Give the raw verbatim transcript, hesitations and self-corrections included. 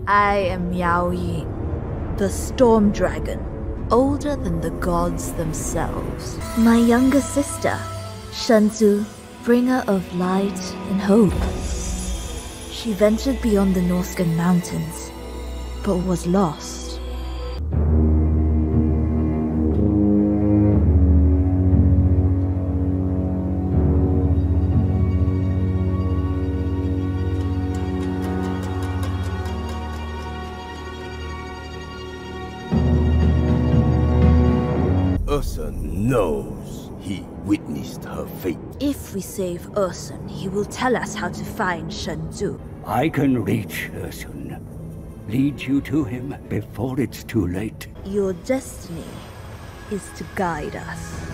I am Miao Ying, the Storm Dragon, older than the gods themselves. My younger sister, Shenzu, bringer of light and hope. She ventured beyond the Norscan mountains, but was lost. Ursun knows he witnessed her fate. If we save Ursun, he will tell us how to find Shenzu. I can reach Ursun. Lead you to him before it's too late. Your destiny is to guide us.